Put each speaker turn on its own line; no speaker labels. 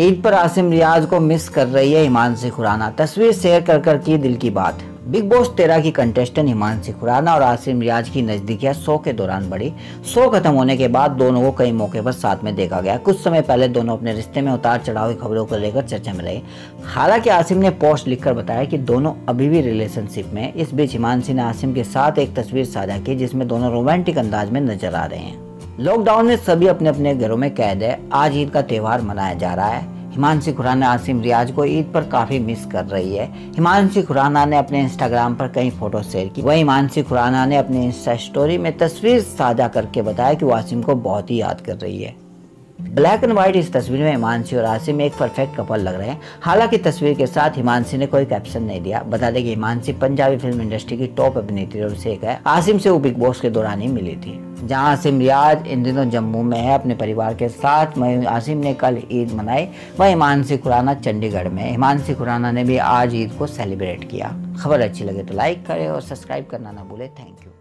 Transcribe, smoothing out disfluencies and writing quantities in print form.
ईद पर आसिम रियाज को मिस कर रही है हिमांशी खुराना, तस्वीर शेयर कर की दिल की बात। बिग बॉस 13 की कंटेस्टेंट हिमांशी खुराना और आसिम रियाज की नजदीकियां शो के दौरान बढ़ी। शो खत्म होने के बाद दोनों को कई मौके पर साथ में देखा गया। कुछ समय पहले दोनों अपने रिश्ते में उतार चढ़ाव की खबरों को लेकर चर्चा में रहे। हालांकि आसिम ने पोस्ट लिखकर बताया कि दोनों अभी भी रिलेशनशिप में। इस बीच हिमांशी ने आसिम के साथ एक तस्वीर साझा की जिसमें दोनों रोमांटिक अंदाज में नजर आ रहे हैं। लॉकडाउन में सभी अपने अपने घरों में कैद है। आज ईद का त्यौहार मनाया जा रहा है। हिमांशी खुराना आसिम रियाज को ईद पर काफी मिस कर रही है। हिमांशी खुराना ने अपने इंस्टाग्राम पर कई फोटो शेयर की। वहीं हिमांशी खुराना ने अपने इंस्टा स्टोरी में तस्वीर साझा करके बताया कि वो आसिम को बहुत ही याद कर रही है। ब्लैक एंड व्हाइट इस तस्वीर में हिमांशी और आसिम एक परफेक्ट कपल लग रहे हैं। हालांकि तस्वीर के साथ हिमांशी ने कोई कैप्शन नहीं दिया। बता दें कि हिमांशी पंजाबी फिल्म इंडस्ट्री की टॉप अभिनेत्री में से एक है। आसिम से वो बिग बॉस के दौरान ही मिली थी। जहां आसिम रियाज इन दिनों जम्मू में है अपने परिवार के साथ। वहीं आसिम ने कल ईद मनाई, वहीं हिमांशी खुराना चंडीगढ़ में। हिमांशी खुराना ने भी आज ईद को सेलिब्रेट किया। खबर अच्छी लगे तो लाइक करें और सब्सक्राइब करना ना भूले। Thank you.